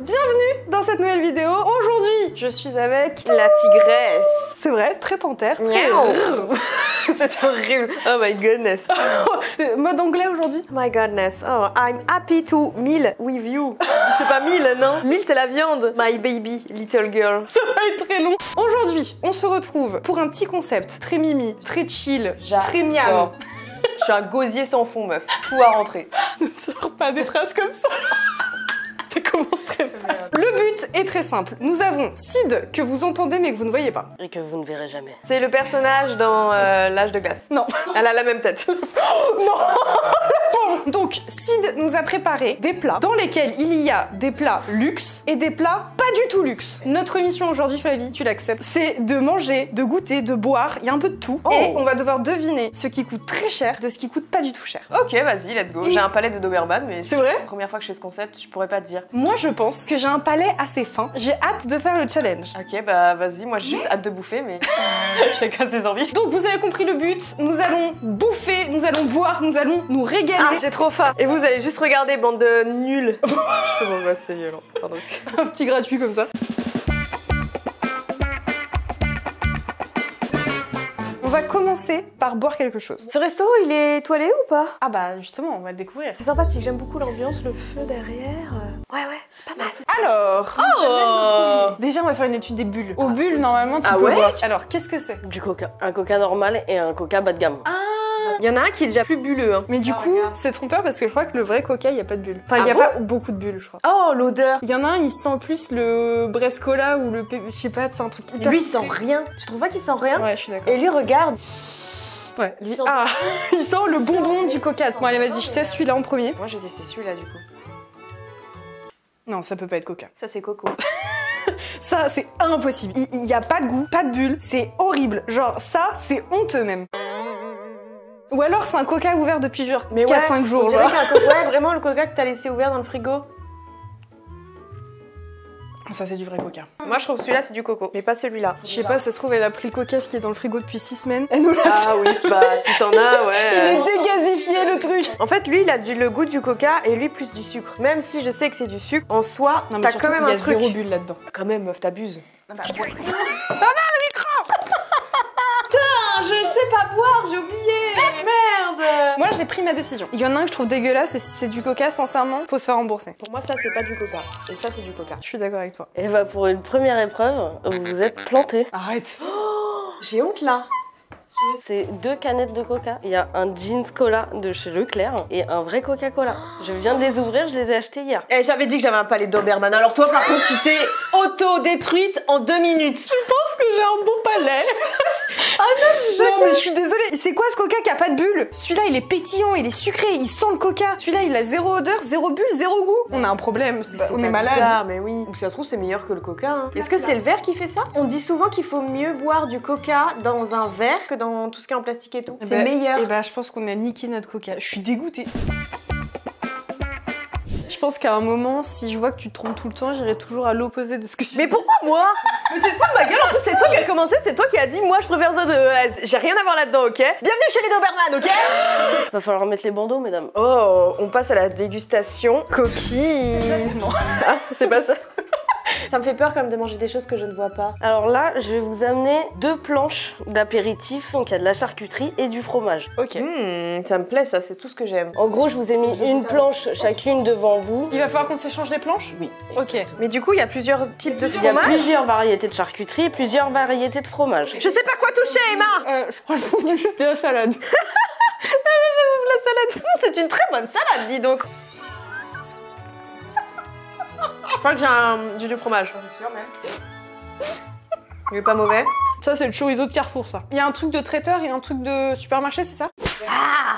bienvenue dans cette nouvelle vidéo. Aujourd'hui, je suis avec la tigresse. C'est vrai, très panthère, très... C'est horrible. Oh my goodness. Mode anglais aujourd'hui. My goodness. Oh, I'm happy to meal with you. C'est pas meal, non? Meal, c'est la viande. My baby, little girl. Ça va être très long. Aujourd'hui, on se retrouve pour un petit concept très mimi, très chill, très miam. Je suis un gosier sans fond, meuf. Tout à rentrer. Ne sors pas des traces comme ça. Ça commence très bien. Le but est très simple. Nous avons Sid, que vous entendez mais que vous ne voyez pas. Et que vous ne verrez jamais. C'est le personnage dans l'âge de glace. Non. Elle a la même tête. Non. Donc, Sid nous a préparé des plats dans lesquels il y a des plats luxe et des plats pas du tout luxe. Notre mission aujourd'hui, Flavie, tu l'acceptes, c'est de manger, de goûter, de boire, il y a un peu de tout. Oh. Et on va devoir deviner ce qui coûte très cher de ce qui coûte pas du tout cher. Ok, vas-y, let's go. J'ai un palais de Doberman, mais c'est vrai. La première fois que je fais ce concept, je pourrais pas te dire. Moi, je pense que j'ai un palais assez fin. J'ai hâte de faire le challenge. Ok, bah vas-y, moi j'ai juste hâte de bouffer, mais chacun ses envies. Donc vous avez compris le but, nous allons bouffer, nous allons boire, nous allons nous régaler. Ah, j'ai trop faim. Et vous allez juste regarder, bande de nuls. Je fais mon gosse, c'est violent. Pardon. Un petit gratuit comme ça. On va commencer par boire quelque chose. Ce resto, il est toilé ou pas? Ah bah justement, on va le découvrir. C'est sympathique, j'aime beaucoup l'ambiance, le feu derrière. Ouais, c'est pas mal. Alors, Oh, déjà on va faire une étude des bulles. Aux bulles, normalement, tu Ah peux ouais boire. Alors, qu'est-ce que c'est? Du coca. Un coca normal et un coca bas de gamme. il y en a un qui est déjà plus bulleux. Hein. Mais du coup, c'est trompeur parce que je crois que le vrai coca, il n'y a pas de bulles. Enfin, il n'y a bon pas beaucoup de bulles, je crois. Oh, l'odeur. Il y en a un, il sent plus le Brescola ou le... Je sais pas, c'est un truc hyper... Lui, il sent rien. Tu trouves pas qu'il sent rien? Ouais, je suis d'accord. Et lui, regarde. Ouais. Il sent- Ah, il sent le bonbon du coca. Bon allez, vas-y, je teste celui-là en premier. Moi, j'ai testé celui-là, du coup. Non, ça peut pas être coca. Ça, c'est Coco. Ça, c'est impossible. Il y a pas de goût, pas de bulles. C'est horrible. Genre, ça, c'est honteux même. Ou alors, c'est un coca ouvert depuis genre 4-5 jours. On dirait Genre. qu'un coca, ouais, vraiment le coca que t'as laissé ouvert dans le frigo. Ça, c'est du vrai coca. Moi, je trouve celui-là, c'est du coco, mais pas celui-là. Je sais pas, ça se trouve, elle a pris le coca qui est dans le frigo depuis 6 semaines. Elle nous l'a Ah oui, bah si t'en as, ouais. Il est dégasifié le truc. En fait, lui, il a le goût du coca et lui, plus du sucre. Même si je sais que c'est du sucre, en soi, Non, mais t'as surtout, quand même il y a un truc. 0 bulle là-dedans. Quand même, meuf, t'abuses. Ah bah, ouais. Je sais pas boire, j'ai oublié. Merde. Moi, j'ai pris ma décision. Il y en a un que je trouve dégueulasse et si c'est du coca, sincèrement, faut se faire rembourser. Pour moi, ça, c'est pas du coca. Et ça, c'est du coca. Je suis d'accord avec toi. Et bah pour une première épreuve, vous vous êtes planté. Arrête. J'ai honte là. C'est 2 canettes de coca. Il y a un Jeans Cola de chez Leclerc et un vrai Coca-Cola. Je viens de les ouvrir, je les ai achetés hier. Eh, j'avais dit que j'avais un palais Doberman. Alors toi, par contre, tu t'es auto-détruite en 2 minutes. Je pense que j'ai un bon palais. Non, mais je suis désolée. C'est quoi ce coca qui a pas de bulle? Celui-là, il est pétillant, il est sucré, il sent le coca. Celui-là, il a 0 odeur, 0 bulle, 0 goût. On a un problème, on est malade. Bizarre, mais oui. Ou ça se trouve, c'est meilleur que le coca. Hein. Est-ce que c'est le verre qui fait ça? On dit souvent qu'il faut mieux boire du coca dans un verre que dans tout ce qui est en plastique et tout. C'est meilleur. Et bah, je pense qu'on a niqué notre coca. Je suis dégoûtée. Je pense qu'à un moment, si je vois que tu te trompes tout le temps, j'irai toujours à l'opposé de ce que tu Mais pourquoi moi? Mais tu te fous de ma gueule, en plus c'est toi qui a commencé, c'est toi qui a dit moi je préfère ça de... J'ai rien à voir là-dedans, ok? Bienvenue chez les Doberman, ok? Va falloir mettre les bandeaux, mesdames. Oh, on passe à la dégustation. Coquille. Non. Ah, c'est pas ça. Ça me fait peur quand même de manger des choses que je ne vois pas. Alors là, je vais vous amener 2 planches d'apéritif. Donc il y a de la charcuterie et du fromage. Ok. Ça me plaît ça, c'est tout ce que j'aime. En gros, je vous ai mis une planche chacune devant vous. Il va falloir qu'on s'échange les planches? Oui. Ok. Mais du coup, il y a plusieurs types de Il y a fromage. plusieurs variétés de charcuterie et plusieurs variétés de fromage. Je sais pas quoi toucher, Emma. Je crois que je vous juste de la salade. La salade. C'est une très bonne salade, dis donc. Je crois que j'ai du fromage. C'est sûr, même. Il est pas mauvais. Ça, c'est le chorizo de Carrefour, ça. Il y a un truc de traiteur et un truc de supermarché, c'est ça? Ah.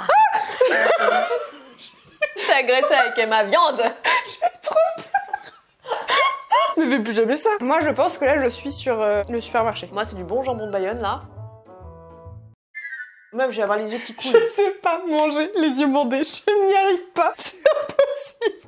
Je t'ai agressé avec ma viande. J'ai trop peur. Ne fais plus jamais ça. Moi, je pense que là, je suis sur le supermarché. Moi, c'est du bon jambon de Bayonne, là. Meuf, je vais avoir les yeux qui coulent. Je sais pas manger les yeux bandés. Je n'y arrive pas. C'est impossible.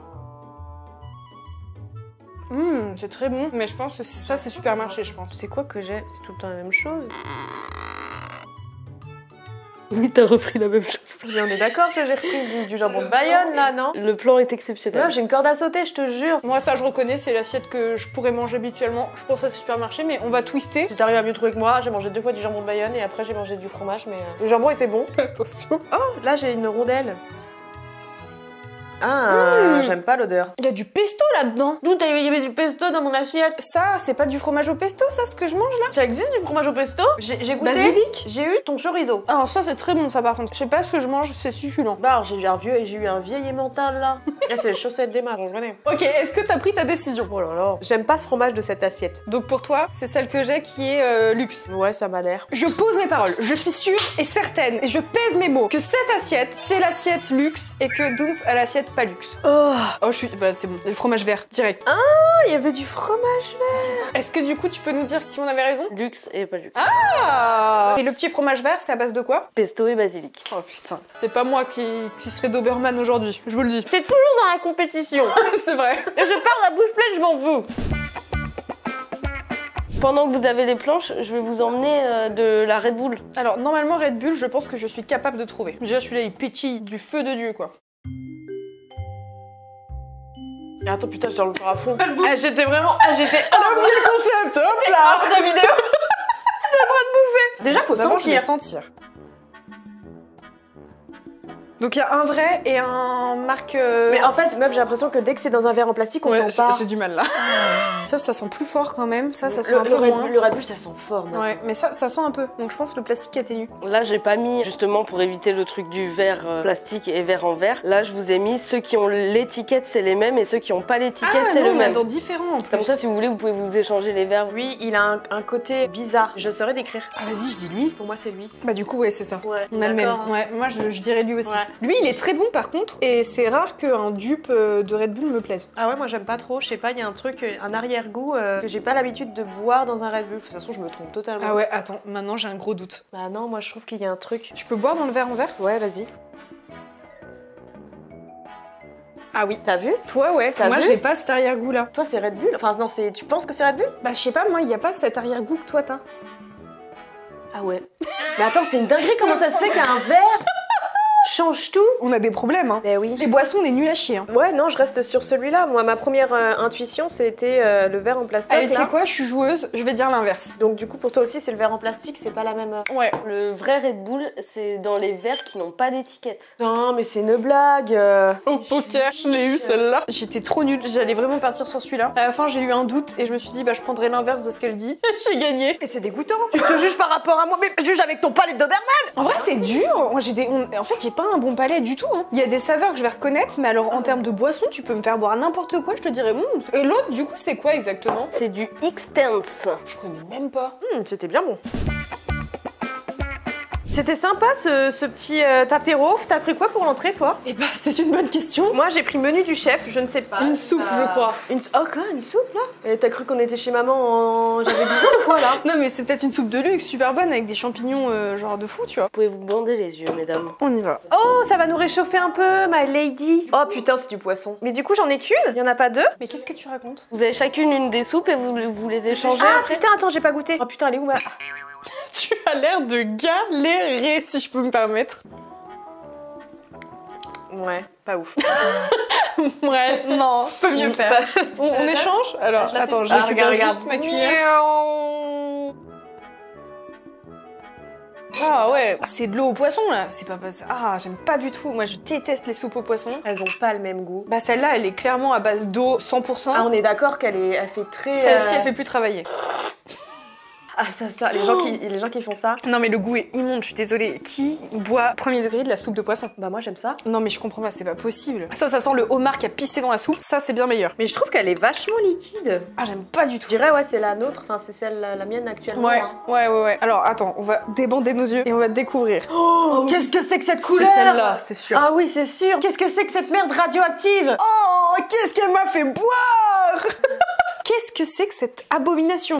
C'est très bon, mais je pense que ça, c'est supermarché, je pense. C'est quoi que j'ai? C'est tout le temps la même chose. Oui, t'as repris la même chose. Mais on est d'accord que j'ai repris du jambon de Bayonne là, non? Le plan est exceptionnel. Non, j'ai une corde à sauter, je te jure. Moi, ça, je reconnais, c'est l'assiette que je pourrais manger habituellement. Je pense à ce supermarché, mais on va twister. Si t'arrives à mieux trouver que moi, j'ai mangé 2 fois du jambon de Bayonne et après j'ai mangé du fromage, mais le jambon était bon. Attention. Oh, là j'ai une rondelle. Ah, j'aime pas l'odeur. Il y a du pesto là-dedans. D'où il y avait du pesto dans mon assiette? Ça, c'est pas du fromage au pesto, ça, ce que je mange là? Ça existe du fromage au pesto? J'ai goûté. Basilic. J'ai eu ton chorizo. Alors ça, c'est très bon, ça, par contre. Je sais pas ce que je mange, c'est succulent. Bah, alors, j'ai eu un vieil emmental là. Là, c'est les chaussettes d'Emma, j'en connais. Ok, est-ce que t'as pris ta décision? Oh là là. J'aime pas ce fromage de cette assiette. Donc pour toi, c'est celle que j'ai qui est luxe. Ouais, ça m'a l'air. Je pose mes paroles. Je suis sûre et certaine, et je pèse mes mots, que cette assiette, c'est l'assiette luxe et que Dooms a l'assiette pas luxe. Oh, je suis... Bah, c'est bon. Le fromage vert, direct. Ah, il y avait du fromage vert. Est-ce que du coup, tu peux nous dire si on avait raison? Luxe et pas luxe. Ah. Et le petit fromage vert, c'est à base de quoi? Pesto et basilic. Oh putain. C'est pas moi qui serait Doberman aujourd'hui, je vous le dis. T'es toujours dans la compétition. C'est vrai. Et je pars la bouche pleine, je m'en fous. Pendant que vous avez les planches, je vais vous emmener de la Red Bull. Alors, normalement, Red Bull, je pense que je suis capable de trouver. Déjà, celui-là, il pétille du feu de Dieu, quoi. Et attends, putain, je dois le faire à fond. J'étais vraiment... j'étais... On a oublié le concept, hop là. de vidéo. C'est moi de bouffer. Déjà, faut D'abord, je vais sentir. sentir. Donc il y a un vrai et un marque... Mais en fait, meuf, j'ai l'impression que dès que c'est dans un verre en plastique, on ouais, sent pas. j'ai du mal là. Ça sent plus fort quand même. Ça sent le, un peu le Red, moins. le Red Bull, ça sent fort, meuf. Ouais, mais ça sent un peu. Donc je pense que le plastique atténue. Là, j'ai pas mis, justement, pour éviter le truc du verre plastique et verre en verre. Là, je vous ai mis ceux qui ont l'étiquette, c'est les mêmes, et ceux qui ont pas l'étiquette, c'est le même. dans différents en plus. Comme ça, si vous voulez, vous pouvez vous échanger les verres. Lui, il a un côté bizarre. Je saurais décrire. Ah vas-y, je dis lui. Pour moi, c'est lui. Bah du coup, ouais, c'est ça. Ouais. On a le même. D'accord, hein. Ouais, moi je dirais lui aussi. Ouais. Lui, il est très bon par contre, et c'est rare qu'un dupe de Red Bull me plaise. Ah ouais, moi j'aime pas trop. Je sais pas, il y a un truc, un arrière-goût que j'ai pas l'habitude de boire dans un Red Bull. De toute façon, je me trompe totalement. Ah ouais, attends, maintenant j'ai un gros doute. Bah non, moi je trouve qu'il y a un truc. Je peux boire dans le verre en verre? Ouais, vas-y. Ah oui. T'as vu? Toi, ouais. T'as Moi, vu j'ai pas cet arrière-goût là. Toi, c'est Red Bull? Enfin, non, c'est. Tu penses que c'est Red Bull? Bah, je sais pas, moi, il y a pas cet arrière-goût que toi t'as. Ah ouais. Mais attends, c'est une dinguerie, comment ça se fait qu'un verre change tout? On a des problèmes, hein. Ben oui. Les boissons, on est nuls à chier, hein. Ouais, non, je reste sur celui-là. Moi, ma première intuition, c'était le verre en plastique. Allez, tu sais là. quoi, je suis joueuse, je vais dire l'inverse. Donc, du coup, pour toi aussi, c'est le verre en plastique, c'est pas la même. Ouais. Le vrai Red Bull, c'est dans les verres qui n'ont pas d'étiquette. Non, mais c'est une blague. Au poker, je l'ai eu celle-là. J'étais trop nulle, j'allais vraiment partir sur celui-là. À la fin, j'ai eu un doute et je me suis dit, bah, je prendrais l'inverse de ce qu'elle dit. J'ai gagné. Mais c'est dégoûtant. Tu te juges par rapport à moi, mais juge avec ton palais de Doberman. En vrai, c'est dur. Moi, en fait, j'ai pas un bon palais du tout, hein. Il y a des saveurs que je vais reconnaître, mais alors en termes de boisson, tu peux me faire boire n'importe quoi, je te dirais. Et l'autre, du coup, c'est quoi exactement? C'est du X-Tense. Je connais même pas. C'était bien bon. C'était sympa ce petit apéro. T'as pris quoi pour l'entrée, toi? Eh bah, c'est une bonne question. Moi, j'ai pris menu du chef, je ne sais pas. Une soupe, je crois. Oh quoi, une soupe, là? Et t'as cru qu'on était chez maman en... J'avais 12 ans ou quoi, là? Non, mais c'est peut-être une soupe de luxe, super bonne, avec des champignons genre de fou, tu vois. Vous pouvez vous bander les yeux, mesdames. On y va. Oh, ça va nous réchauffer un peu, my lady. Oh putain, c'est du poisson. Mais du coup, j'en ai qu'une? Il y en a pas deux? Mais qu'est-ce que tu racontes? Vous avez chacune une des soupes et vous les échangez Ah après. putain, attends, j'ai pas goûté. Oh putain, elle est où ma... Tu as l'air de galérer, si je peux me permettre. Ouais, pas ouf. Ouais, non, peut mieux faire. On échange? Alors, Je la fais. attends, je Ah, récupère regarde, juste ma cuillère. Ah ouais, c'est de l'eau au poisson là, c'est pas... Ah, j'aime pas du tout, moi je déteste les soupes au poisson. Elles ont pas le même goût. Bah celle-là, elle est clairement à base d'eau 100%. Ah, on est d'accord elle fait très... Celle-ci, elle fait plus travailler. Ah ça, les gens qui font ça. Non mais le goût est immonde, je suis désolée. Qui boit premier degré de la soupe de poisson? Bah moi j'aime ça. Non mais je comprends pas, c'est pas possible. Ça sent le homard qui a pissé dans la soupe, ça c'est bien meilleur. Mais je trouve qu'elle est vachement liquide. Ah j'aime pas du Je tout. dirais ouais c'est la nôtre, enfin c'est celle la mienne actuellement. Ouais, hein. ouais. Alors attends, on va débander nos yeux et on va découvrir. Oh, qu'est-ce que c'est que cette couleur? C'est celle-là, c'est sûr. Ah oui c'est sûr. Qu'est-ce que c'est que cette merde radioactive? Oh, qu'est-ce qu'elle m'a fait boire? Qu'est-ce que c'est que cette abomination?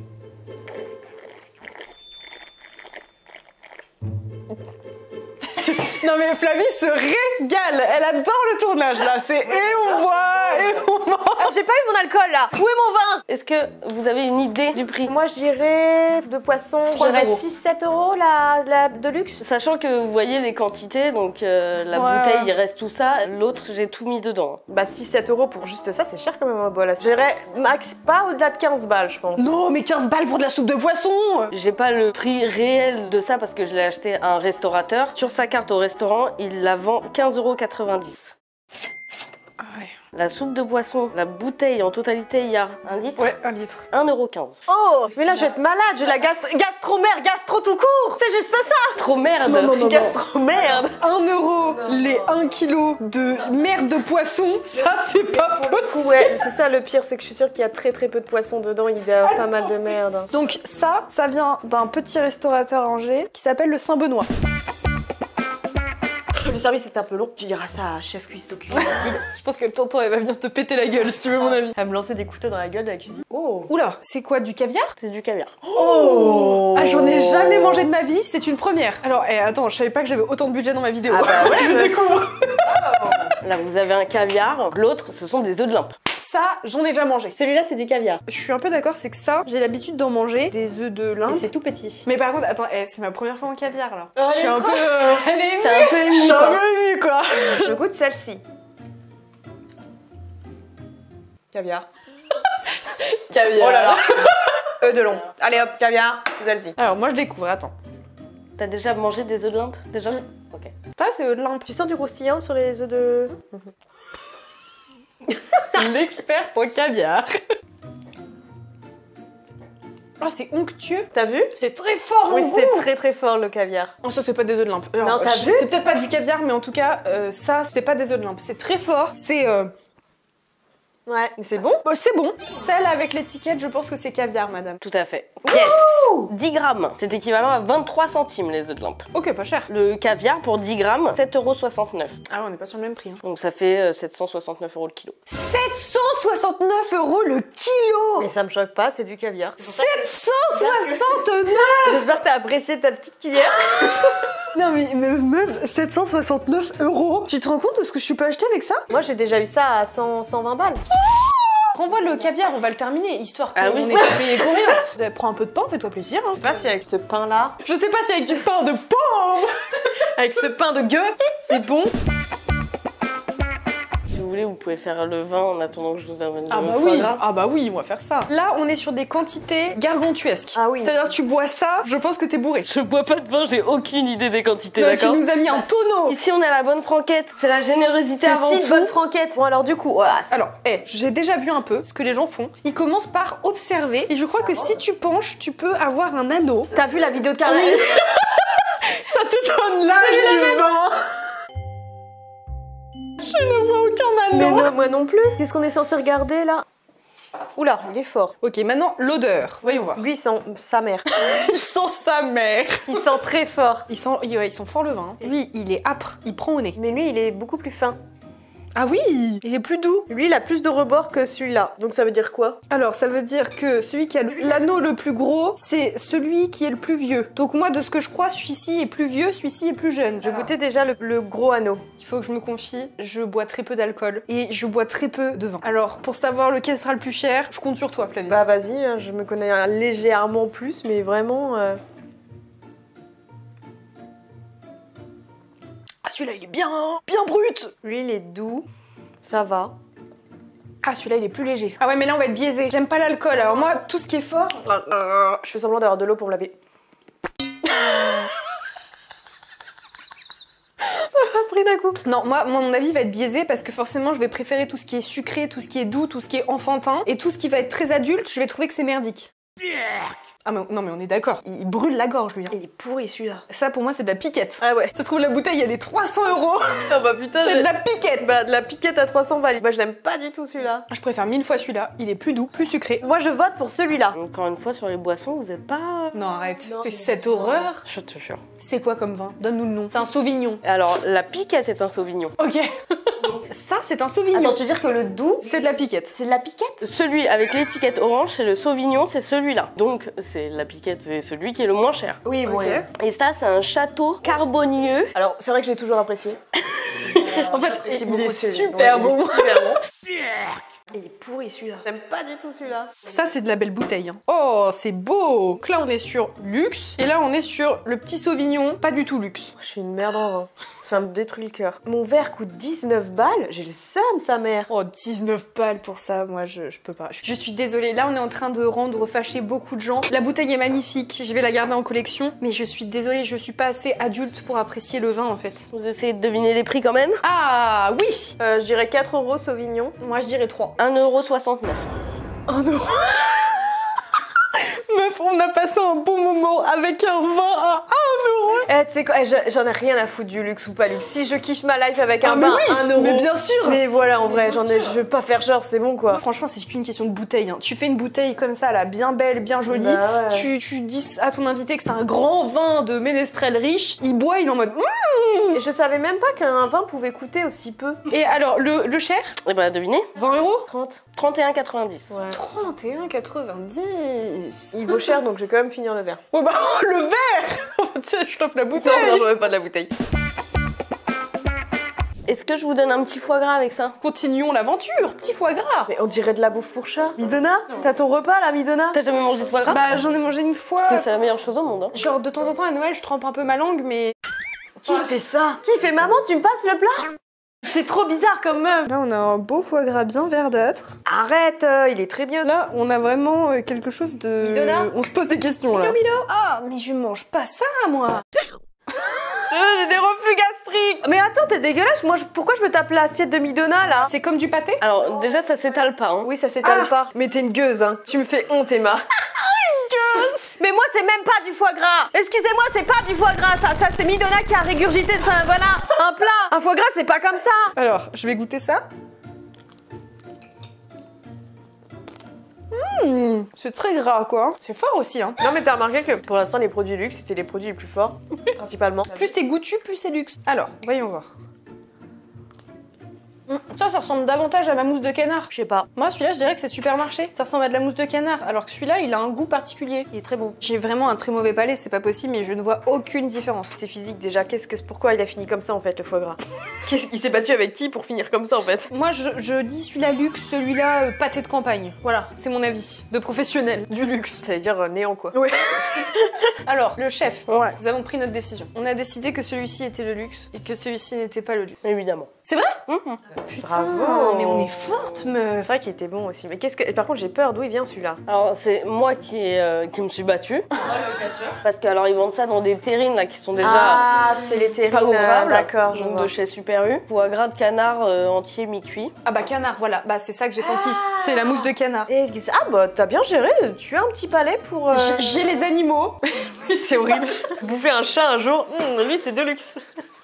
Non mais Flavie se régale, elle adore le tournage là, c'est et on boit et on mange. j'ai pas eu mon alcool là. Où est mon vin? Est-ce que vous avez une idée du prix? Moi je dirais de poisson, 3 je dirais euros. 6-7 euros la de luxe. Sachant que vous voyez les quantités, donc la Ouais. bouteille, il reste tout ça. L'autre, j'ai tout mis dedans. Bah 6-7 euros pour juste ça, c'est cher quand même. Bon, là, je dirais max pas au-delà de 15 balles, je pense. Non, mais 15 balles pour de la soupe de poisson. J'ai pas le prix réel de ça parce que je l'ai acheté à un restaurateur. Sur sa carte au restaurant, il la vend 15,90 €. Ah ouais. La soupe de poisson, la bouteille en totalité, il y a 1 litre. Ouais, 1 litre. 1,15 €. Oh, mais là je vais être malade, j'ai la gastromère, gastro tout court. C'est juste ça. Trop merde. Non. Gastromerde. 1 euro les 1 kg de merde de poisson, ça c'est pas possible. Ouais, c'est ça le pire, c'est que je suis sûre qu'il y a très peu de poissons dedans, il doit y avoir pas mal de merde. Donc ça vient d'un petit restaurateur à Angers qui s'appelle le Saint-Benoît. Le service est un peu long. Tu diras ça à chef cuistot cuisine. Je pense que le tonton elle va venir te péter la gueule si tu veux mon avis. Elle me lancer des couteaux dans la gueule de la cuisine. Oh. Oula, c'est quoi, du caviar? C'est du caviar. Oh. Ah, j'en ai jamais mangé de ma vie, c'est une première. Alors, attends, je savais pas que j'avais autant de budget dans ma vidéo. Ah bah ouais, je ouais. découvre. Là, vous avez un caviar. L'autre, ce sont des œufs de limpe. Ça, j'en ai déjà mangé. Celui-là c'est du caviar. Je suis un peu d'accord, c'est que ça, j'ai l'habitude d'en manger, des œufs de Et lin. c'est tout petit. Mais par contre, attends, c'est ma première fois en caviar là. Oh, je suis elle est un trop- peu. Elle est C'est un peu Je ému, suis un quoi. peu émue quoi. Je goûte celle-ci. Caviar. Caviar. Oh là là. De long. Allez hop, caviar, celle-ci. Alors, moi je découvre, attends. T'as déjà mangé des œufs de limpe déjà? Ok. Ça, c'est œufs de limpe. Tu sens du croustillant sur les œufs de... L'experte en caviar. Oh, c'est onctueux. T'as vu? C'est très fort en Oui, goût. c'est très fort le caviar. Oh, ça, c'est pas des œufs de limpe. Alors, Non, t'as vu? c'est peut-être pas du caviar, mais en tout cas, ça, c'est pas des œufs de limpe. C'est très fort. C'est. Ouais, mais c'est bon. Bah, c'est bon. Celle avec l'étiquette, je pense que c'est caviar, madame. Tout à fait. Yes. 10 grammes. C'est équivalent à 23 centimes les œufs de limpe. Ok, pas cher. Le caviar pour 10 grammes, 7,69 €. Ah, ouais, on n'est pas sur le même prix. Hein. Donc ça fait 769 € le kilo. 769 € le kilo. Mais ça me choque pas, c'est du caviar. 769. J'espère que t'as apprécié ta petite cuillère. Non mais meuf, 769 €. Tu te rends compte de ce que je suis pas acheté avec ça? Moi j'ai déjà eu ça à 120 balles. Renvoie le caviar, on va le terminer, histoire qu'on Ah oui. n'ait pas payé pour rien. Prends un peu de pain, fais-toi plaisir. Hein. Je sais pas si avec ce pain là, Je sais pas si avec du pain de pomme. avec ce pain de gueux, c'est bon. Si vous voulez, vous pouvez faire le vin en attendant que je vous amène Ah le bah foie oui, gras. ah bah oui, on va faire ça. Là, on est sur des quantités gargantuesques. Ah oui. C'est-à-dire tu bois ça, je pense que t'es bourré. Je bois pas de vin, j'ai aucune idée des quantités, Non, tu d'accord? nous as mis un tonneau. Ici, on est à la bonne franquette. C'est la générosité C'est avant si de tout. bonne franquette. Bon alors du coup, voilà. Alors, j'ai déjà vu un peu ce que les gens font. Ils commencent par observer et je crois que si tu penches, tu peux avoir un anneau. T'as vu la vidéo de Carla? Ça te donne l'âge du vin. Je ne vois aucun Mais anneau. non, moi non plus. Qu'est-ce qu'on est censé regarder là? Oula, il est fort. Ok, maintenant l'odeur. Voyons voir. Lui il sent sa mère. Il sent sa mère. Il sent très fort. Ils sont fort le vin. Lui, il est âpre. Il prend au nez. Mais lui il est beaucoup plus fin. Ah oui, il est plus doux. Lui il a plus de rebord que celui-là. Donc ça veut dire quoi? Alors, ça veut dire que celui qui a l'anneau le plus gros, c'est celui qui est le plus vieux. Donc moi, de ce que je crois, celui-ci est plus vieux, celui-ci est plus jeune. Je goûtais déjà le gros anneau. Il faut que je me confie, je bois très peu d'alcool et je bois très peu de vin. Alors, pour savoir lequel sera le plus cher, je compte sur toi, Flavie. Bah vas-y, hein, je me connais légèrement plus, mais vraiment... Ah, celui-là, il est bien brut. Lui il est doux, ça va. Ah, celui-là, il est plus léger. Ah ouais, mais là, on va être biaisé. J'aime pas l'alcool. Alors moi, tout ce qui est fort... Je fais semblant d'avoir de l'eau pour me laver. Ça m'a pris d'un coup. Non, moi, mon avis va être biaisé parce que forcément, je vais préférer tout ce qui est sucré, tout ce qui est doux, tout ce qui est enfantin. Et tout ce qui va être très adulte, je vais trouver que c'est merdique. Ah mais, non mais on est d'accord, il brûle la gorge lui. Hein. Il est pourri celui-là. Ça pour moi c'est de la piquette. Ah ouais. Ça se trouve la bouteille elle est 300 €. Ah bah putain, C'est de la piquette. Bah de la piquette à 300 balles. Bah je l'aime pas du tout celui-là. Je préfère 1000 fois celui-là, il est plus doux, plus sucré. Moi je vote pour celui-là. Encore une fois, sur les boissons, vous êtes pas... Non arrête, Non, c'est mais- cette horreur. Je te jure. C'est quoi comme vin? Donne-nous le nom. C'est un sauvignon. Alors, la piquette est un sauvignon. Ok. Ça c'est un sauvignon. Attends, tu veux dire que le doux, C'est de la piquette. c'est de la piquette? Celui avec l'étiquette orange, c'est le sauvignon, c'est celui-là. Donc, c'est la piquette, c'est celui qui est le moins cher. Oui, bon. Ok. ouais. Et ça, c'est un château carbonieux. Alors c'est vrai que j'ai toujours apprécié. En fait, J'apprécie il beaucoup est celui-là. super Ouais, il est bon. super bon. Il est pourri celui-là. J'aime pas du tout celui-là. Ça, c'est de la belle bouteille. Hein. Oh, c'est beau. Donc là, on est sur luxe. Et là, on est sur le petit Sauvignon, pas du tout luxe. Je suis une merde en vin. Ça me détruit le cœur. Mon verre coûte 19 balles. J'ai le seum, sa mère. Oh, 19 balles pour ça, moi, je peux pas. Je suis désolée. Là, on est en train de rendre fâcher beaucoup de gens. La bouteille est magnifique. Je vais la garder en collection. Mais je suis désolée, je suis pas assez adulte pour apprécier le vin, en fait. Vous essayez de deviner les prix quand même? Ah, oui. Je dirais 4 € Sauvignon. Moi, je dirais 3. 1,69 €. 1 €. Meuf, on a passé un bon moment avec un vin à 1 €. Eh, tu sais quoi, j'en ai rien à foutre du luxe ou pas luxe. Si je kiffe ma life avec un mais vin oui, 1 €. mais bien sûr. Mais voilà, en vrai, je veux pas faire genre, c'est bon quoi. Franchement, c'est qu'une question de bouteille. Hein. Tu fais une bouteille comme ça, là, bien belle, bien jolie. Bah ouais. Tu dis à ton invité que c'est un grand vin de ménestrel riche. Il boit, il est en mode. Et je savais même pas qu'un vin pouvait coûter aussi peu. Et alors, le cher? Et bah devinez, 20 €? 30. 31,90 €. Ouais. 31,90. Il vaut cher donc je vais quand même finir le verre. Ouais, bah, le verre. Tu sais, je t'offre la bouteille. Non, j'en veux pas de la bouteille. Est-ce que je vous donne un petit foie gras avec ça? Continuons l'aventure, petit foie gras. Mais on dirait de la bouffe pour chat. Midona, t'as ton repas là, Midona? T'as jamais mangé de foie gras? Bah, j'en ai mangé une fois. Parce que c'est la meilleure chose au monde. Hein. Genre, de temps en temps à Noël, je trempe un peu ma langue, mais. Qui fait ça? Qui fait maman, tu me passes le plat? T'es trop bizarre comme meuf. Là, on a un beau foie gras bien verdâtre. Arrête, il est très bien. Là, on a vraiment quelque chose de. Midona. On se pose des questions là. Ah, mais je mange pas ça, moi. J'ai des reflux gastriques. Mais attends, t'es dégueulasse. Moi, pourquoi je me tape l'assiette de Midona là? C'est comme du pâté? Alors déjà ça s'étale pas. Hein. Oui, ça s'étale pas. Mais t'es une gueuse, hein. Tu me fais honte, Emma. Mais moi, c'est même pas du foie gras. Excusez-moi, c'est pas du foie gras. Ça c'est Midona qui a régurgité. Voilà, un plat. Un foie gras, c'est pas comme ça. Alors, je vais goûter ça. C'est très gras, quoi. C'est fort aussi, hein. Non, mais t'as remarqué que pour l'instant, les produits luxe, c'était les produits les plus forts, principalement. Plus c'est goûtu, plus c'est luxe. Alors, voyons voir. Ça ressemble davantage à ma mousse de canard. Je sais pas. Moi, celui-là, je dirais que c'est supermarché. Ça ressemble à de la mousse de canard, alors que celui-là, il a un goût particulier. Il est très bon. J'ai vraiment un très mauvais palais, c'est pas possible, mais je ne vois aucune différence. C'est physique déjà. Pourquoi il a fini comme ça en fait, le foie gras? Qu'est-ce qu'il s'est battu avec qui pour finir comme ça en fait? Moi, je dis celui-là luxe, celui-là pâté de campagne. Voilà, c'est mon avis de professionnel du luxe. Ça veut dire néant quoi. Ouais. Alors, le chef, Ouais. nous avons pris notre décision. On a décidé que celui-ci était le luxe et que celui-ci n'était pas le luxe. Évidemment. C'est vrai? Putain, Bravo, mais on est forte, C'est meuf. vrai qu'il était bon aussi. Mais qu'est-ce que. Par contre, j'ai peur. D'où il vient celui-là? Alors c'est moi qui me suis battue. Parce que alors ils vendent ça dans des terrines là qui sont déjà Ah, c'est les terrines. pas ouvrables. D'accord, je Donc vois. de chez Super U. Foie gras de canard entier mi-cuit. Ah bah canard, voilà. Bah c'est ça que j'ai senti. C'est la mousse de canard. Ah bah t'as bien géré. Tu as un petit palais pour. J'ai les animaux. C'est horrible. Bouffer un chat un jour, lui c'est de luxe.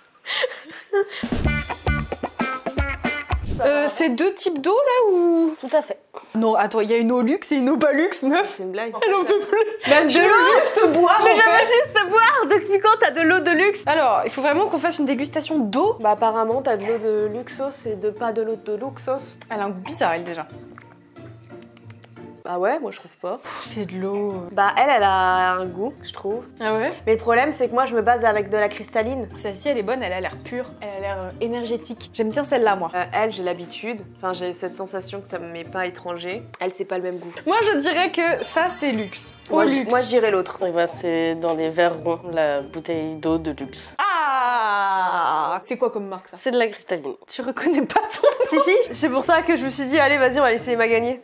C'est deux types d'eau là ou... Tout à fait. Non, attends, il y a une eau luxe et une eau pas luxe, meuf. C'est une blague. Elle en peut plus. Même Je veux juste boire, Mais en j'avais fait. juste boire. Depuis quand t'as de l'eau de luxe? Alors, il faut vraiment qu'on fasse une dégustation d'eau. Bah apparemment t'as de l'eau de luxos et pas de l'eau de luxos. Elle a un goût bizarre, elle, déjà. Bah ouais, moi je trouve pas. C'est de l'eau... Bah elle a un goût, je trouve. Ah ouais? Mais le problème c'est que moi je me base avec de la cristalline. Celle-ci, elle est bonne, elle a l'air pure, elle a l'air énergétique. J'aime bien celle-là, moi. Elle, j'ai l'habitude. Enfin, j'ai cette sensation que ça me met pas étranger. Elle, c'est pas le même goût. Moi, je dirais que ça, c'est luxe. Moi, Au je- luxe. moi, je dirais l'autre. Et bah c'est dans les verres ronds, la bouteille d'eau de luxe. Ah! C'est quoi comme marque, ça? C'est de la cristalline. Tu reconnais pas ton... Si, c'est pour ça que je me suis dit, allez, vas-y, on va laisser Emma gagner.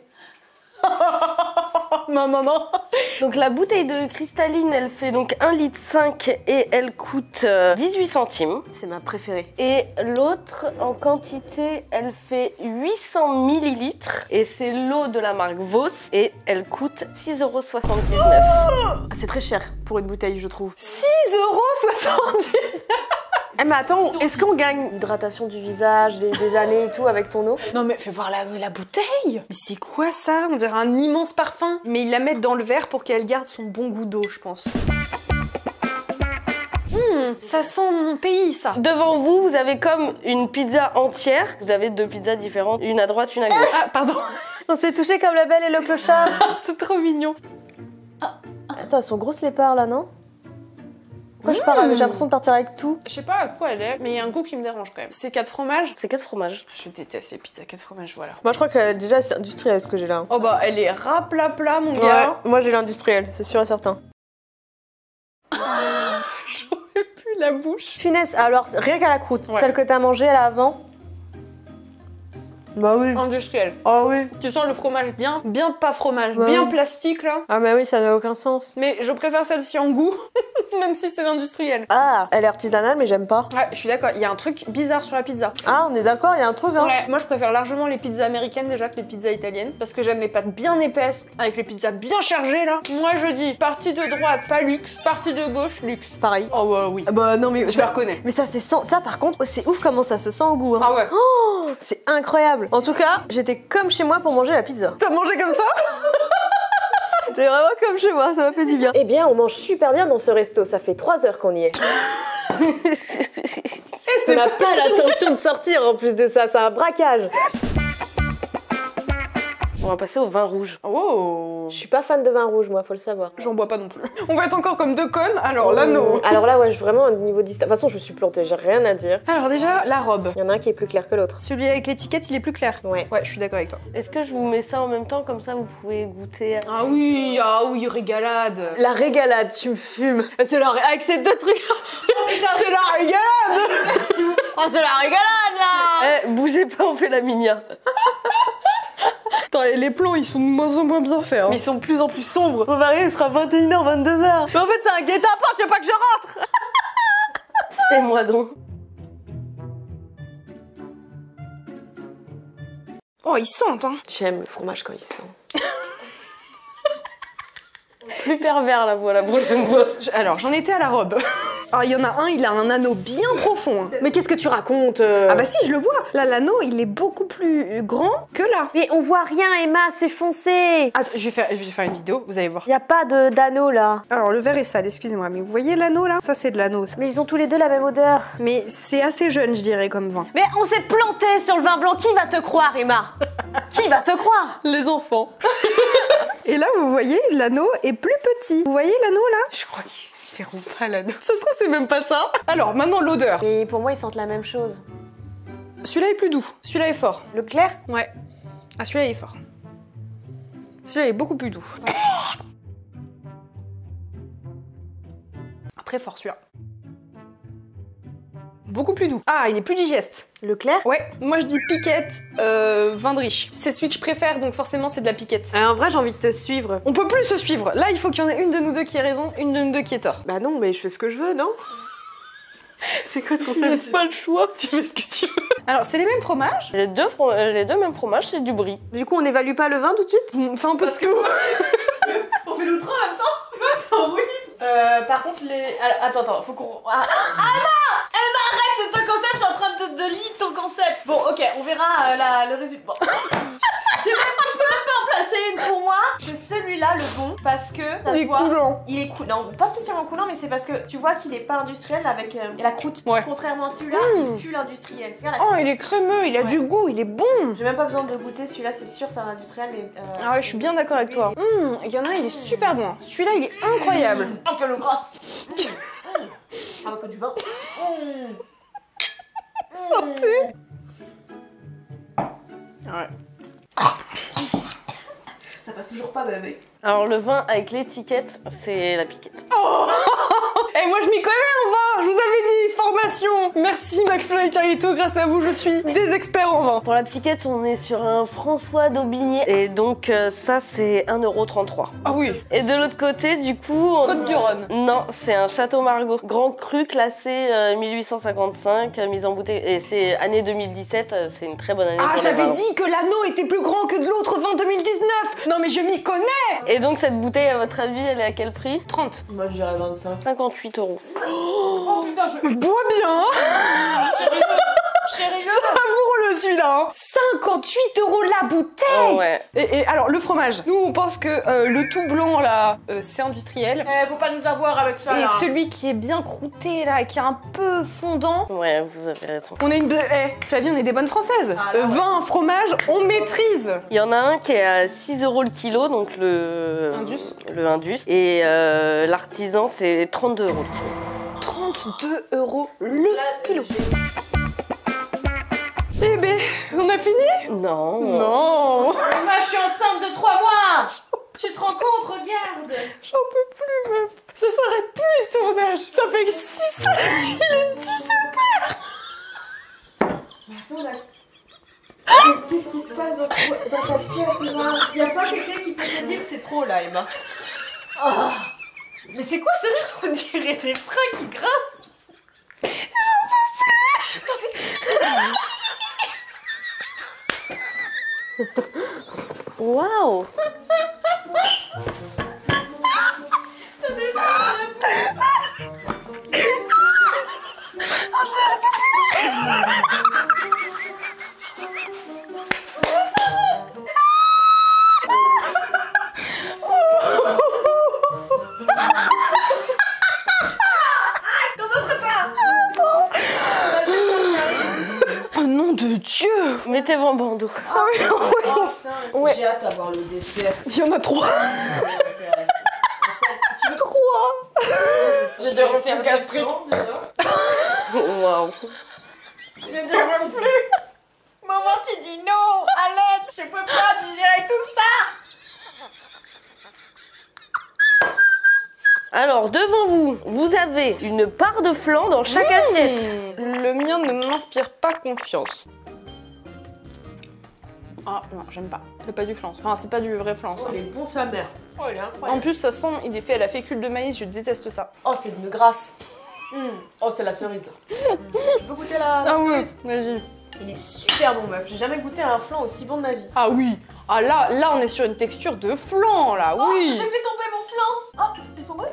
Non, non, non. Donc la bouteille de cristalline, elle fait donc 1,5 litre et elle coûte 18 centimes. C'est ma préférée. Et l'autre, en quantité, elle fait 800 millilitres et c'est l'eau de la marque Vos et elle coûte 6,79 €. Ah, c'est très cher pour une bouteille, je trouve. 6,70 €. Eh, mais attends, est-ce qu'on gagne hydratation du visage, des années et tout avec ton eau? Non mais fais voir la bouteille. Mais c'est quoi ça? On dirait un immense parfum. Mais ils la mettent dans le verre pour qu'elle garde son bon goût d'eau, je pense. Ça sent mon pays, ça. Devant vous, vous avez comme une pizza entière. Vous avez deux pizzas différentes, une à droite, une à gauche. Ah, pardon. On s'est touché comme la belle et le clochard. C'est trop mignon. Attends, elles sont grosses les parts là, non? Pourquoi je pars j'ai l'impression de partir avec tout. Je sais pas à quoi elle est, mais il y a un goût qui me dérange quand même. C'est 4 fromages. C'est 4 fromages. Je déteste les pizzas 4 fromages, voilà. Moi je crois que déjà c'est industriel ce que j'ai là. Oh bah elle est rapla mon gars. Ouais, moi j'ai l'industriel, c'est sûr et certain. J'aurais plus la bouche. Punaise, alors rien qu'à la croûte, Ouais. celle que t'as mangée là avant. Bah oui. Industriel. Ah oui. Tu sens le fromage bien pas fromage, Ouais. bien plastique là. Ah bah oui, ça n'a aucun sens. Mais je préfère celle-ci en goût, même si c'est l'industriel. Ah, elle est artisanale mais j'aime pas. Ouais, je suis d'accord, il y a un truc bizarre sur la pizza. Ah, on est d'accord, il y a un truc hein. Ouais, moi je préfère largement les pizzas américaines déjà que les pizzas italiennes parce que j'aime les pâtes bien épaisses avec les pizzas bien chargées là. Moi je dis partie de droite pas luxe, partie de gauche luxe. Pareil. Oh bah oui. Ah bah non mais Je la reconnais. Mais ça c'est ça par contre, c'est ouf comment ça se sent au goût. Hein. Ah ouais. Oh, c'est incroyable. En tout cas, j'étais comme chez moi pour manger la pizza. T'as mangé comme ça? C'était vraiment comme chez moi, ça m'a fait du bien. Eh bien, on mange super bien dans ce resto, ça fait 3 heures qu'on y est. Et On n'a pas l'intention de sortir en plus de ça, c'est un braquage. On va passer au vin rouge. Oh. Je suis pas fan de vin rouge, moi, faut le savoir. J'en bois pas non plus. On va être encore comme deux connes, alors l'anneau. Alors là, ouais, vraiment, au niveau distance. De toute façon, je me suis plantée, j'ai rien à dire. Alors déjà, la robe. Il y en a un qui est plus clair que l'autre. Celui avec l'étiquette, il est plus clair. Ouais. Ouais, je suis d'accord avec toi. Est-ce que je vous mets ça en même temps, comme ça vous pouvez goûter? Ah oui, régalade. La régalade, tu me fumes. C'est la avec ces deux trucs. C'est la régalade. Oh, c'est la régalade là. Eh, bougez pas, on fait la minia. Attends, et les plans, ils sont de moins en moins bien faits. Hein. Mais ils sont de plus en plus sombres. Mon mari, il sera 21h, 22h. Mais en fait, c'est un guet-apens, tu veux pas que je rentre? Et moi donc. Oh, ils sentent, hein. J'aime le fromage quand il sent. Plus pervers la voix la prochaine fois. Alors, j'en étais à la robe. Alors, il y en a un, il a un anneau bien profond. Hein. Mais qu'est-ce que tu racontes Ah bah si, je le vois. Là, l'anneau, il est beaucoup plus grand que là. Mais on voit rien, Emma, c'est foncé. Attends, je vais faire une vidéo, vous allez voir. Y a pas d'anneau là. Alors, le verre est sale, excusez-moi, mais vous voyez l'anneau là? Ça, c'est de l'anneau. Ça. Mais ils ont tous les deux la même odeur. Mais c'est assez jeune, je dirais, comme vin. Mais on s'est planté sur le vin blanc, qui va te croire, Emma? Qui va te croire? Les enfants. Et là, vous voyez, l'anneau est plus petit. Vous voyez l'anneau là? Je crois qu'ils verront pas l'anneau. Ça se trouve, c'est même pas ça. Alors, maintenant, l'odeur. Mais pour moi, ils sentent la même chose. Celui-là est plus doux. Celui-là est fort. Le clair? Ouais. Ah, celui-là il est fort. Celui-là est beaucoup plus doux. Ah, très fort celui-là. Beaucoup plus doux. Ah, il est plus digeste. Le clair? Ouais, moi je dis piquette, vin de riche. C'est celui que je préfère, donc forcément c'est de la piquette. En vrai, j'ai envie de te suivre. On peut plus se suivre. Là, il faut qu'il y en ait une de nous deux qui ait raison, une de nous deux qui ait tort. Bah non, mais je fais ce que je veux, non? C'est quoi ce Laisse concept? pas le choix. Tu fais ce que tu veux. Alors, c'est les mêmes fromages. Les deux mêmes fromages, c'est du brie. Du coup, on évalue pas le vin tout de suite? On fait un peu de tout. On fait l'outre en même temps? Attends, oui. Par contre, les... Attends, faut qu'on... Ah. Emma, arrête, c'est ton concept, je suis en train de lire ton concept. Bon, ok, on verra le résultat. Bon. Je peux même pas en placer une pour moi. C'est celui-là le bon, parce que... ça Il se est voit, coulant. il est coulant. Non, pas spécialement coulant, mais c'est parce que tu vois qu'il est pas industriel avec la croûte. Ouais. Contrairement à celui-là, il pue l'industriel. Regarde la Oh, croûte. il est crémeux, il a Ouais. du goût, il est bon. J'ai même pas besoin de le goûter, celui-là c'est sûr c'est un industriel mais... Ah ouais, je suis bien d'accord avec toi. Il y en a un, il est super bon. Celui-là, il est incroyable. Oh quelle grasse. Ah bah que du vin. Santé. Ouais. Ça passe toujours pas bébé. Alors le vin avec l'étiquette, c'est la piquette. Et moi je m'y connais en vin, je vous avais dit, formation. Merci McFly et Carito, grâce à vous je suis des experts en vin. Pour la piquette, on est sur un François d'Aubigné. Et donc ça, c'est 1,33 €. Ah oui, Et de l'autre côté, du coup... on- Côte-du-Rhône. Non, c'est un Château Margaux. Grand cru classé 1855, mise en bouteille. Et c'est année 2017, c'est une très bonne année Ah, pour les j'avais vins. dit que l'anneau était plus grand que de l'autre vin 2019. Non mais je m'y connais. Et donc cette bouteille, à votre avis, elle est à quel prix? 30. Moi je dirais 25. 58 €. Oh putain je... Bois bien, hein. Chérie Savoure-le celui-là, hein. 58 € la bouteille. Ouais. Et alors le fromage, nous on pense que le tout blanc là, c'est industriel. faut pas nous avoir avec ça Et là. celui qui est bien croûté là, qui est un peu fondant, Ouais, vous avez raison. on est une... Flavie, on est des bonnes françaises. Ah, là, ouais. Vin, fromage, on maîtrise. Il y en a un qui est à 6 € le kilo, donc le Indus. Le Indus. Et l'artisan, c'est 32 € le kilo. 32 € le kilo. Bébé, on a fini? Non. Non. Mais moi, je suis enceinte de 3 mois. Tu te rends compte, regarde. J'en peux plus, meuf. Ça s'arrête plus ce tournage. Ça fait 6 heures. Il est 17 heures. Mais attends, là. Qu'est-ce qui se passe dans ta tête, Emma? Y'a pas quelqu'un qui peut te dire que c'est trop, là, Emma? Oh. Mais c'est quoi ce rire? On dirait des freins qui grincent. J'en peux plus. Waouh. Oh nom de Dieu. Mettez-vous en bandeau. Ah oui, Oh putain, Ouais. j'ai hâte d'avoir le dessert. Il y en a 3. 3. J'ai des reflux gastriques. Waouh. Je dirais plus. Maman, tu dis non. À l'aide, je peux pas digérer tout ça. Alors, devant vous, vous avez une part de flan dans chaque assiette. Le mien ne m'inspire pas confiance. Ah non, j'aime pas. C'est pas du flan. Enfin, c'est pas du vrai flan, ça. Il est bon, sa mère. Oh, il est En incroyable. plus, ça sent, il est fait à la fécule de maïs, je déteste ça. Oh, c'est une grasse. Oh, c'est la cerise, là. Tu peux goûter la cerise? Vas-y. Il est super bon, meuf. J'ai jamais goûté un flan aussi bon de ma vie. Ah oui. Ah là, on est sur une texture de flan, là, oui. J'ai fait tomber mon flan. Oh, c'est tombé?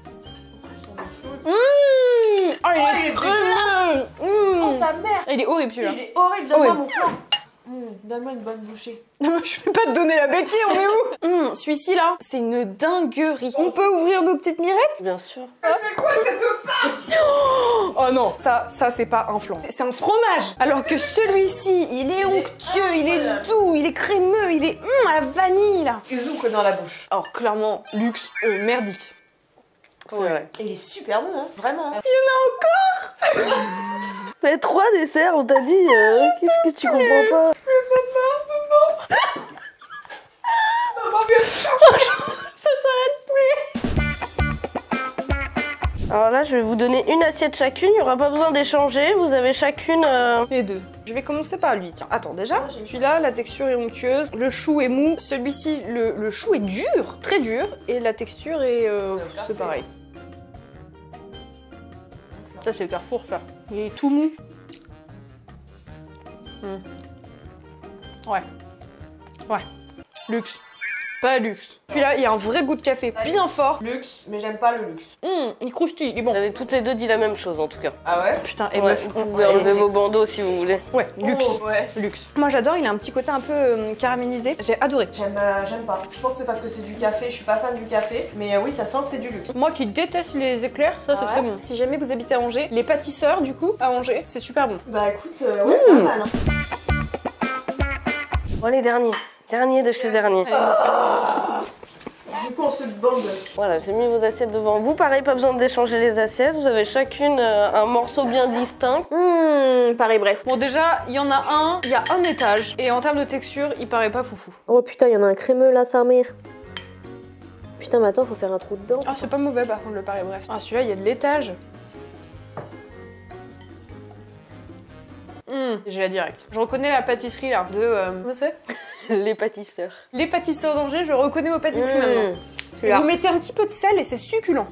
Ah, il est crémeux. Oh, sa mère. Il est horrible, celui-là. Il est horrible, donne-moi Horrible. mon flan. Donne-moi une bonne bouchée. Non, je vais pas te donner la béquille, on est où? Celui-ci, là, c'est une dinguerie. On peut ouvrir nos petites mirettes? Bien sûr. C'est quoi cette Oh non, ça c'est pas un flan. C'est un fromage. Alors que celui-ci, il est onctueux, il est doux, il est crémeux, il est à la vanille, là. Izuku dans la bouche. Alors clairement, luxe merdique. C'est vrai. Et il est super bon, hein. Vraiment. Mais 3 desserts, on t'a dit. Qu'est-ce que tu comprends pas? Maman, viens. Ça s'arrête plus. Alors là, je vais vous donner une assiette chacune. Il n'y aura pas besoin d'échanger. Vous avez chacune. Les deux. Je vais commencer par lui, tiens. Attends, déjà, celui-là, la texture est onctueuse, le chou est mou. Celui-ci, le chou est dur, très dur, et la texture est... c'est pareil. Ça, c'est Carrefour, ça. Il est tout mou. Ouais. Ouais. Luxe. Pas luxe. Celui-là, il y a un vrai goût de café, bien fort. Luxe, mais j'aime pas le luxe. Il croustille, il est bon. Vous avez toutes les deux dit la même chose en tout cas. Ah ouais? Putain, et Ouais, meuf, vous pouvez enlever vos bandeaux si vous voulez. Ouais, luxe. Oh, ouais. Luxe. Moi, j'adore, il a un petit côté un peu caramélisé. J'ai adoré. J'aime pas. Je pense que c'est parce que c'est du café. Je suis pas fan du café. Mais oui, ça sent que c'est du luxe. Moi qui déteste les éclairs, ça c'est Ah ouais. très bon. Si jamais vous habitez à Angers, les pâtisseurs du coup à Angers, c'est super bon. Bah écoute, ouais, pas mal. Hein. Bon, les derniers. Dernier de chez dernier. Du coup, on se bande. Voilà, j'ai mis vos assiettes devant vous. Pareil, pas besoin d'échanger les assiettes. Vous avez chacune un morceau bien distinct. Paris-Brest. Bon déjà, il y en a un, il y a un étage et en termes de texture, il paraît pas foufou. Oh putain, il y en a un crémeux là, sa mère. Putain, mais attends, faut faire un trou dedans. Ah c'est pas mauvais par contre le Paris-Brest. Ah celui-là, il y a de l'étage. J'ai la direct. Je reconnais la pâtisserie là de... Comment c'est? Les pâtisseurs. Les pâtisseurs d'Angers, je reconnais vos pâtisseries maintenant. Celui-là. Vous mettez un petit peu de sel et c'est succulent.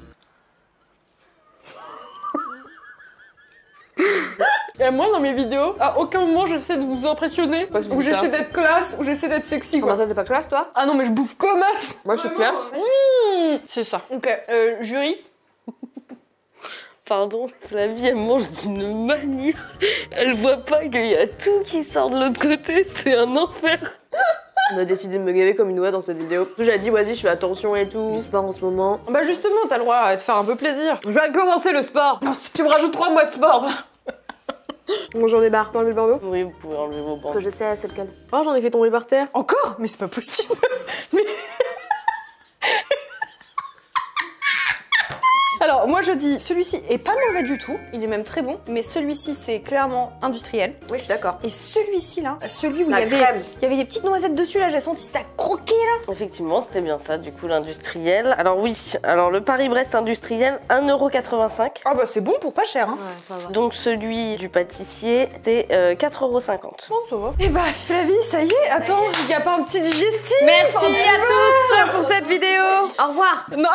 Et moi dans mes vidéos, à aucun moment j'essaie de vous impressionner, Pourquoi tu ou dis ça j'essaie d'être classe, ou j'essaie d'être sexy quoi. Comment ça, t'es pas classe toi? Ah non mais je bouffe comme as. Moi, je suis classe. C'est ça. Ok, jury. Pardon, Flavie, elle mange d'une manière. Elle voit pas qu'il y a tout qui sort de l'autre côté. C'est un enfer. On a décidé de me gaver comme une oie dans cette vidéo. J'ai dit, vas-y, je fais attention et tout. Du sport en ce moment. Bah justement, t'as le droit à te faire un peu plaisir. Je viens de commencer le sport. Tu me rajoutes 3 mois de sport là. Bon, j'en ai marre. T'as enlevé le bandeau? Oui, vous pouvez enlever vos Parce bandes. que je sais, c'est lequel. Oh, j'en ai fait tomber par terre. Encore? Mais c'est pas possible. Mais... Alors, Alors moi je dis, celui-ci est pas mauvais du tout, il est même très bon, mais celui-ci c'est clairement industriel. Oui, je suis d'accord. Et celui-ci là, celui où il La y avait crème. des petites noisettes dessus là, j'ai senti ça croquer là. Effectivement, c'était bien ça, du coup, l'industriel. Alors oui, alors le Paris-Brest industriel, 1,85 €. Ah bah c'est bon pour pas cher hein. Ouais, ça va. Donc celui du pâtissier, c'est 4,50 €. Bon ça va. Et bah Flavie, ça y est, attends, il y a pas un petit digestif? Merci un petit à tous pour cette vidéo. Au revoir. Non.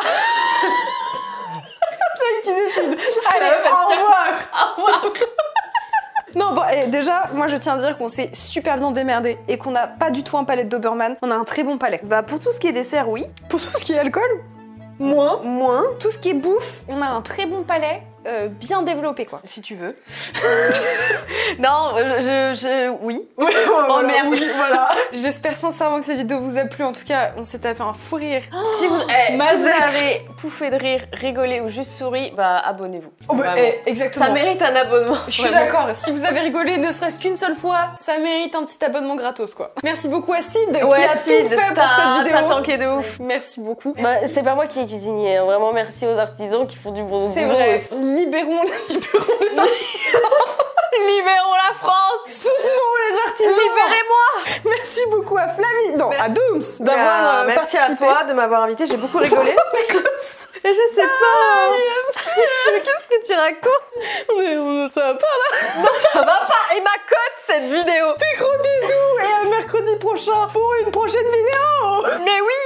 Celle qui décide. Allez, au revoir. Au revoir. Non, bon, et déjà, moi je tiens à dire qu'on s'est super bien démerdé et qu'on n'a pas du tout un palais de Doberman. On a un très bon palais. Bah pour tout ce qui est dessert, oui. Pour tout ce qui est alcool, Moins. tout ce qui est bouffe, on a un très bon palais bien développé quoi. Si tu veux. Non, oui. Ouais, Oh merde. oui, voilà. J'espère sincèrement que cette vidéo vous a plu. En tout cas, on s'est tapé un fou rire. Si vous, si vous Mazette. avez pouffé de rire, rigolé ou juste souri, bah abonnez-vous. Oh, bah, Vraiment. exactement. Ça mérite un abonnement. Je suis d'accord, si vous avez rigolé ne serait-ce qu'une seule fois, ça mérite un petit abonnement gratos quoi. Merci beaucoup à Sid qui a tout fait pour cette vidéo. T'as tanké de ouf. Merci beaucoup. Bah, c'est pas moi qui ai cuisiné, hein. Vraiment merci aux artisans qui font du bon boulot. C'est vrai, aussi. libérons les artisans. Libérons la France. Soutenons les artisans. Libérez-moi. Merci beaucoup à Flavie, non, à Dooms d'avoir merci participé. à toi de m'avoir invité, j'ai beaucoup rigolé. Et je sais pas. Mais qu'est-ce que tu racontes? Ça va pas là. Ça va pas. Et ma cote cette vidéo. Des gros bisous et à mercredi prochain pour une prochaine vidéo. Mais oui.